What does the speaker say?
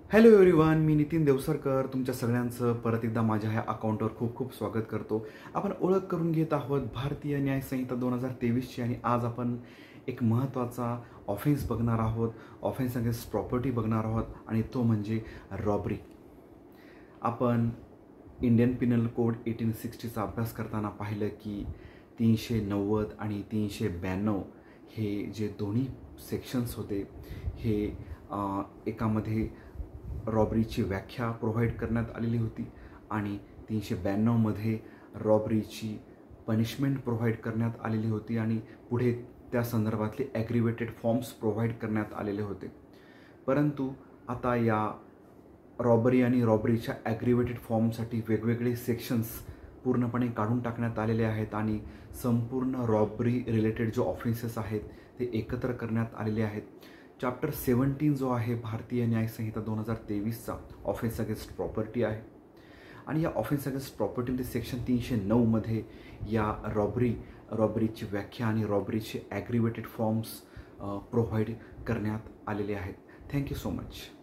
Hello everyone, मी नितीन देवसरकर तुमच्या सगळ्यांचं परत एकदा माझ्या ह्या अकाउंटवर खूप खूप स्वागत करतो. आपण ओळख करून घेत आहोत भारतीय न्याय संहिता 2023ची आणि आज आपण एक महत्त्वाचा ऑफेन्स बघणार आहोत. ऑफेन्स अगेन्स्ट प्रॉपर्टी बघणार आहोत आणि तो म्हणजे रॉबरी. आपण इंडियन पिनल कोड 1860चा अभ्यास करताना पाहिलं की 390 आणि 392 हे जे दोन्ही सेक्शन्स होते हे एकामध्ये रॉबरीची व्याख्या प्रोव्हाइड करण्यात आलेली होती आणि 392मध्ये रॉबरीची पनिशमेंट प्रोव्हाइड करण्यात आलेली होती आणि पुढे त्या संदर्भातले ॲग्रिवेटेड फॉर्म्स प्रोव्हाइड करण्यात आलेले होते. परंतु आता या रॉबरी आणि रॉबरीच्या ॲग्रिवेटेड फॉर्मसाठी वेगवेगळे सेक्शन्स पूर्णपणे काढून टाकण्यात आलेले आहेत आणि संपूर्ण रॉबरी रिलेटेड जो ऑफेन्सेस आहेत ते एकत्र करण्यात आलेले आहेत. चॅप्टर 17 जो आहे भारतीय न्याय संहिता 2023चा ऑफेन्स अगेन्स्ट प्रॉपर्टी आहे आणि या ऑफेन्स अगेन्स्ट प्रॉपर्टीमध्ये सेक्शन 309मध्ये या रॉबरीची व्याख्या आणि रॉबरीचे ॲग्रिवेटेड फॉर्म्स प्रोव्हाइड करण्यात आलेले आहेत. Thank you so much.